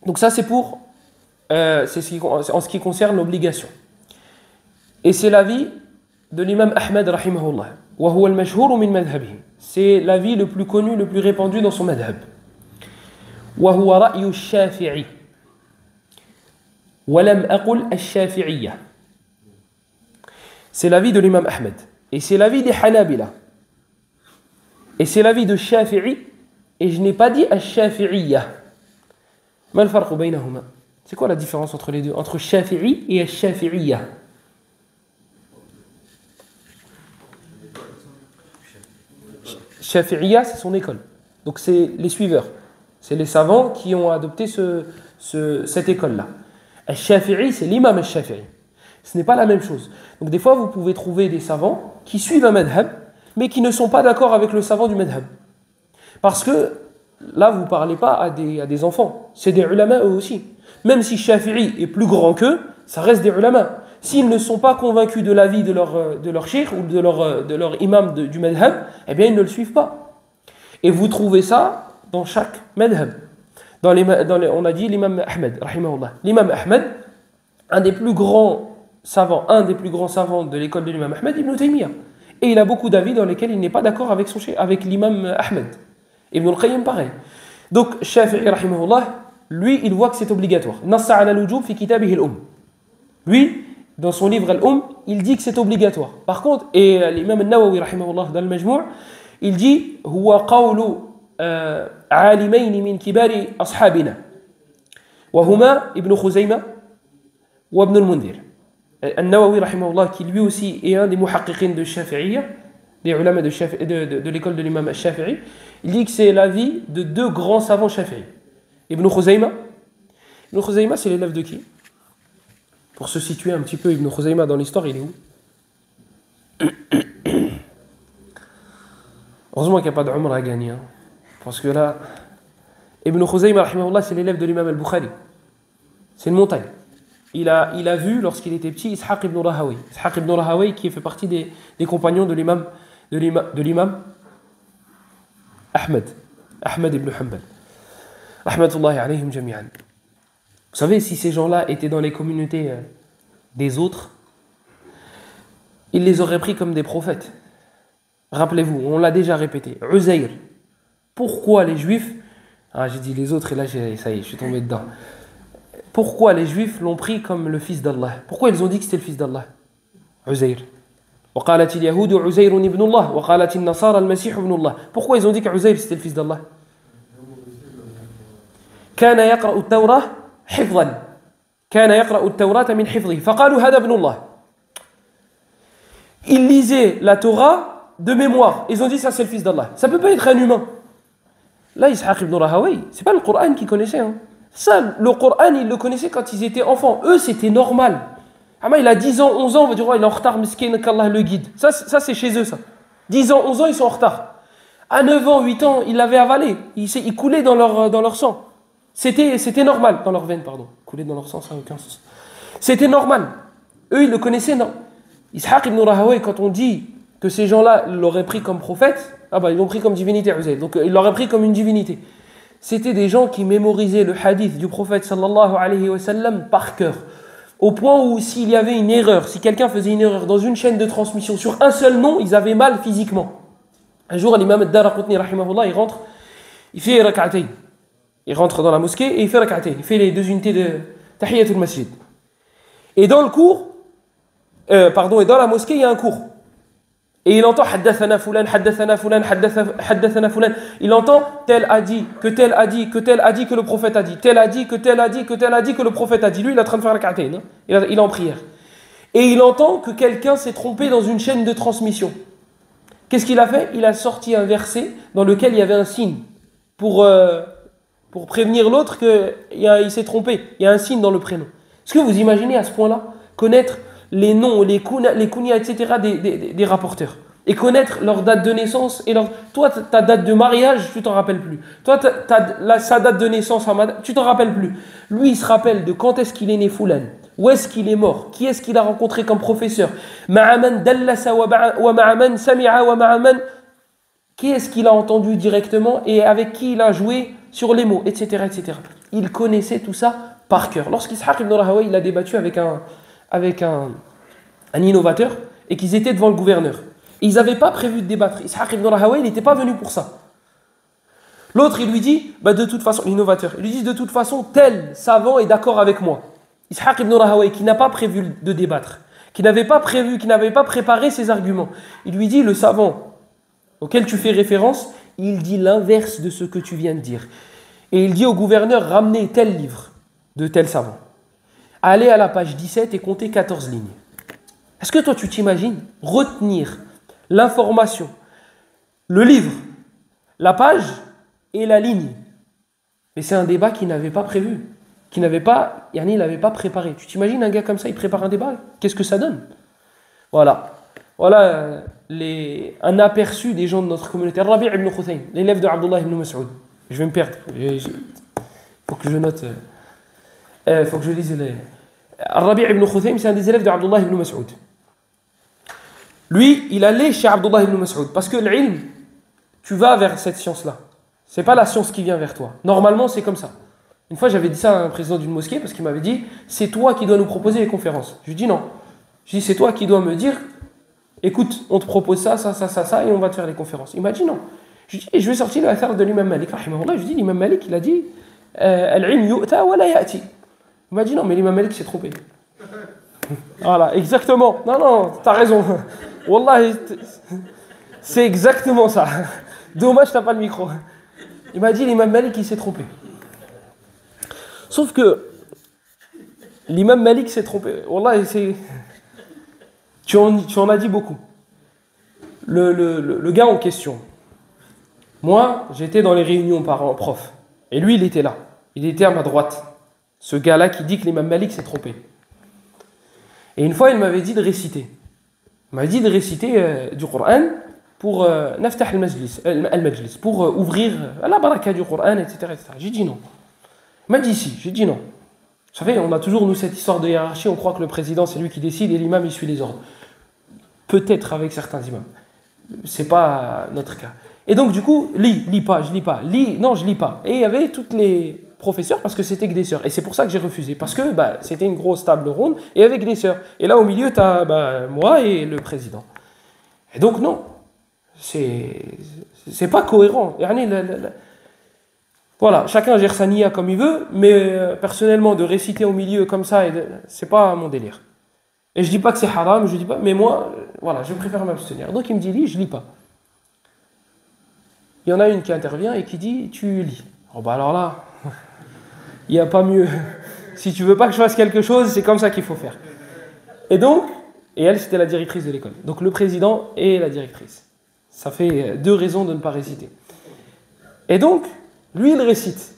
Donc ça c'est pour en ce qui concerne l'obligation. Et c'est l'avis de l'imam Ahmed rahimahullah. Wa huwa al-mashhur min madhhabihi. C'est l'avis le plus connu, le plus répandu dans son madhhab. Wa huwa ra'yu ash-Shafi'i. Wa lam aqul ash-Shafi'iyya. C'est l'avis de l'imam Ahmed. Et c'est l'avis des Hanabila. Et c'est l'avis de Shafi'i. Et je n'ai pas dit ash-Shafi'iyya. Ma al-farq baynahuma? C'est quoi la différence entre les deux? Entre Shafi'i et ash-Shafi'iyya? Shafi'iyya, c'est son école. Donc c'est les suiveurs. C'est les savants qui ont adopté cette école-là. Al-Shafi'i, c'est l'imam al-Shafi'i. Ce n'est pas la même chose. Donc des fois, vous pouvez trouver des savants qui suivent un madhab, mais qui ne sont pas d'accord avec le savant du madhab. Parce que là, vous ne parlez pas à des enfants. C'est des ulama eux aussi. Même si Shafi'i est plus grand qu'eux, ça reste des ulama. S'ils ne sont pas convaincus de l'avis de leur cheikh ou de leur imam du madhab, eh bien ils ne le suivent pas. Et vous trouvez ça dans chaque madhab. On a dit l'imam Ahmed, rahimahullah. L'imam Ahmed, un des plus grands savants de l'école de l'imam Ahmed, Ibn Taymiyyah. Et il a beaucoup d'avis dans lesquels il n'est pas d'accord avec l'imam Ahmed. Ibn al-Qayyim, pareil. Donc, Shafi'i, rahimahullah, lui, il voit que c'est obligatoire. Nassa ala al-wujub fi kitabihi al-Umm. Lui, dans son livre Al-Umm, il dit que c'est obligatoire. Par contre, et l'imam al-Nawawi, rahimahullah, dans le Majmou', il dit huwa qawlu alimayn min kibari ashabina. Wa huma Ibn Khuzayma wa Ibn al-Mundhir. Al-Nawawi, rahimahullah, qui lui aussi est un des muhaqqiqin de Shafi'iyya, des ulama de l'école de l'imam al-Shafi'i, il dit que c'est l'avis de deux grands savants Shafi'i. Ibn Khuzayma. Ibn Khuzayma, c'est l'élève de qui? Pour se situer un petit peu, Ibn Khuzayma dans l'histoire, il est où? Heureusement qu'il n'y a pas de Umrah à gagner. Hein. Parce que là, Ibn Khuzayma, rahimahullah, c'est l'élève de l'imam al-Bukhari. C'est une montagne. Il a vu, lorsqu'il était petit, Ishaq ibn Rahawi. Ishaq ibn Rahawi, qui fait partie des compagnons de l'imam Ahmed ibn Hanbal. Rahmatullahi alayhim jami'an. Vous savez, si ces gens-là étaient dans les communautés des autres, ils les auraient pris comme des prophètes. Rappelez-vous, on l'a déjà répété. Uzayr. Pourquoi les Juifs... Ah, j'ai dit les autres et là, ça y est, je suis tombé dedans. Pourquoi les Juifs l'ont pris comme le fils d'Allah? Pourquoi ils ont dit que c'était le fils d'Allah? Uzayr. وقالت اليهود عزير ابن الله وقالت النصارى المسيح ابن الله. Pourquoi ils ont dit que Uzayr c'était le fils d'Allah? كان يقرأ التوراة حفظا كان يقرأ التوراة من حفظه فقالوا هذا ابن الله. Il lisait la Torah de mémoire. Ils ont dit ça c'est le fils d'Allah. Ça peut pas être un humain. Là, Ishaq ibn Rahawi, c'est pas le Coran qu'ils connaissaient. Hein. Ça, le Coran, ils le connaissaient quand ils étaient enfants. Eux, c'était normal. Il a 10 ans, 11 ans, on va dire, oh, il est en retard, miskin, qu'Allah le guide. Ça, c'est chez eux, ça. 10 ans, 11 ans, ils sont en retard. À 9 ans, 8 ans, ils l'avaient avalé. Il coulait dans leur sang. C'était normal, dans leur veine, pardon. Couler dans leur sang, ça n'a aucun sens. C'était normal. Eux, ils le connaissaient, non. Ishaq ibn Rahawi, quand on dit que ces gens-là l'auraient pris comme prophète, ils l'ont pris comme divinité, Uzayr. Donc, ils l'auraient pris comme une divinité. C'était des gens qui mémorisaient le hadith du prophète sallallahu alayhi wa sallam par cœur. Au point où s'il y avait une erreur, si quelqu'un faisait une erreur dans une chaîne de transmission sur un seul nom, ils avaient mal physiquement. Un jour, l'imam ad-Daraqutni, rahimahullah, il rentre, il fait rak'atayn. Il rentre dans la mosquée et il fait rak'atayn. Il fait les 2 unités de tahiyatul masjid. Et dans le cours, et dans la mosquée, il y a un cours. Et il entend haddathana fulan, haddathana fulan, haddathana fulan. Il entend tel a dit, que tel a dit, que tel a dit, que le prophète a dit, tel a dit, que tel a dit, que tel a dit, que le prophète a dit. Lui, il est en train de faire la rak'atayn, hein. Il est en prière. Et il entend que quelqu'un s'est trompé dans une chaîne de transmission. Qu'est-ce qu'il a fait? Il a sorti un verset dans lequel il y avait un signe pour prévenir l'autre qu'il s'est trompé. Il y a un signe dans le prénom. Est-ce que vous imaginez à ce point-là connaître les noms, les kunyas, etc. des rapporteurs. Et connaître leur date de naissance. Toi, ta date de mariage, tu t'en rappelles plus. Toi, sa date de naissance, tu t'en rappelles plus. Lui, il se rappelle de quand est-ce qu'il est né Foulan. Où est-ce qu'il est mort? Qui est-ce qu'il a rencontré comme professeur? Ma'aman dallasa wa ma'aman sami'a wa ma'aman. Qui est-ce qu'il a entendu directement et avec qui il a joué sur les mots, etc., etc. il connaissait tout ça par cœur. Lorsqu'Ishaq ibn Rahawayh il a débattu avec un innovateur et qu'ils étaient devant le gouverneur, ils n'avaient pas prévu de débattre. Ishaq ibn Rahawayh n'était pas venu pour ça. L'autre, il lui dit, de toute façon, l'innovateur, il lui dit de toute façon, tel savant est d'accord avec moi. Ishaq ibn Rahawayh, qui n'a pas prévu de débattre, qui n'avait pas préparé ses arguments, il lui dit, le savant auquel tu fais référence, il dit l'inverse de ce que tu viens de dire. Et il dit au gouverneur, ramenez tel livre de tel savant. Allez à la page 17 et comptez 14 lignes. Est-ce que toi, tu t'imagines retenir l'information, le livre, la page et la ligne? Mais c'est un débat qu'il n'avait pas prévu, il n'avait pas préparé. Tu t'imagines un gars comme ça, il prépare un débat? Qu'est-ce que ça donne? Voilà un aperçu des gens de notre communauté. Rabi' ibn Khuthaym, l'élève de Abdullah ibn Mas'ud. Je vais me perdre. Il faut que je note. Il faut que je lise les... Rabi' ibn Khuthaym, c'est un des élèves de Abdullah ibn Mas'ud. Lui, il allait chez Abdullah ibn Mas'ud parce que l'ilm, tu vas vers cette science-là. C'est pas la science qui vient vers toi. Normalement, c'est comme ça. Une fois, j'avais dit ça à un président d'une mosquée parce qu'il m'avait dit c'est toi qui dois nous proposer les conférences. Je lui dis non. Je dis c'est toi qui dois me dire écoute, on te propose ça, et on va te faire les conférences. Il m'a dit non. Je lui dis et je vais sortir l'affaire de l'imam Malik. Je lui dis l'imam Malik, il a dit al-ilm yu'ta wa la ya'ti. Il m'a dit non, mais l'imam Malik s'est trompé. Voilà, exactement. Non, t'as raison. Wallah, c'est exactement ça. Dommage, t'as pas le micro. Il m'a dit l'imam Malik, il s'est trompé. Sauf que l'imam Malik s'est trompé. Wallah, tu en as dit beaucoup. Le gars en question, moi, j'étais dans les réunions parents-prof. Et lui, il était là. Il était à ma droite. Ce gars-là qui dit que l'imam Malik s'est trompé. Et une fois, il m'avait dit de réciter. Il m'avait dit de réciter du Coran pour naftah al-majlis, pour ouvrir la baraka du Coran, etc. J'ai dit non. Il m'a dit si. J'ai dit non. Vous savez, on a toujours, nous, cette histoire de hiérarchie. On croit que le président, c'est lui qui décide et l'imam, il suit les ordres. Peut-être avec certains imams. C'est pas notre cas. Et donc, du coup, je lis pas. Et il y avait toutes les professeurs parce que c'était que des sœurs. Et c'est pour ça que j'ai refusé. Parce que c'était une grosse table ronde et avec des sœurs. Et là, au milieu, tu as moi et le président. Et donc, non. C'est pas cohérent. Voilà, chacun gère sa niya comme il veut, mais personnellement, de réciter au milieu comme ça, c'est pas mon délire. Et je dis pas que c'est haram, je dis pas, mais moi, voilà, je préfère m'abstenir. Donc il me dit lis, je lis pas. Il y en a une qui intervient et qui dit tu lis. Alors là, il n'y a pas mieux. Si tu veux pas que je fasse quelque chose, c'est comme ça qu'il faut faire. Et elle, c'était la directrice de l'école. Donc le président et la directrice. Ça fait 2 raisons de ne pas réciter. Et donc, lui, il récite.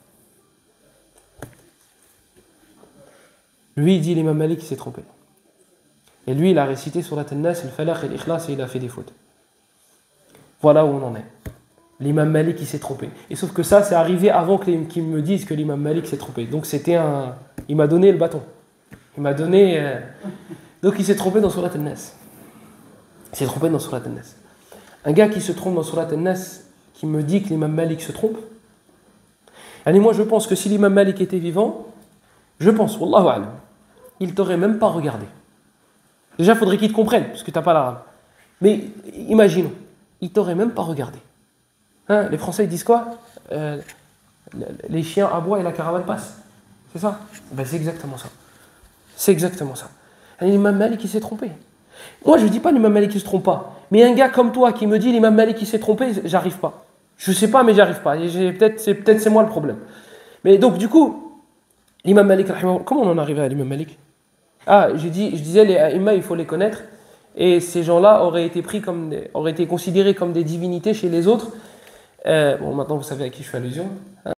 Lui, il dit l'imam Malik qui s'est trompé. Et lui, il a récité Surat An-Nas, le Falaq et l'Ikhlas et il a fait des fautes. Voilà où on en est. L'imam Malik, il s'est trompé. Et sauf que ça, c'est arrivé avant qu'ils me disent que l'imam Malik s'est trompé. Donc il m'a donné le bâton. Il m'a donné... Donc il s'est trompé dans Surat An-Nas. Il s'est trompé dans Surat An-Nas. Un gars qui se trompe dans Surat An-Nas, qui me dit que l'imam Malik se trompe. Allez, moi je pense que si l'imam Malik était vivant, je pense, wallahu a'lam, il t'aurait même pas regardé. Déjà, il faudrait qu'il te comprenne, parce que tu n'as pas l'arabe. Mais imaginons, il t'aurait même pas regardé. Hein, les Français ils disent quoi? Les chiens aboient et la caravane passe. C'est ça? C'est exactement ça. C'est exactement ça. L'imam Malik il s'est trompé. Moi je dis pas l'imam Malik il se trompe pas. Mais un gars comme toi qui me dit l'imam Malik il s'est trompé, j'arrive pas. Je sais pas mais j'arrive pas. Peut-être c'est moi le problème. Mais donc du coup, l'imam Malik, comment on en est arrivé à l'imam Malik? Je disais les aïma il faut les connaître. Et ces gens-là auraient été considérés comme des divinités chez les autres. Maintenant vous savez à qui je fais allusion.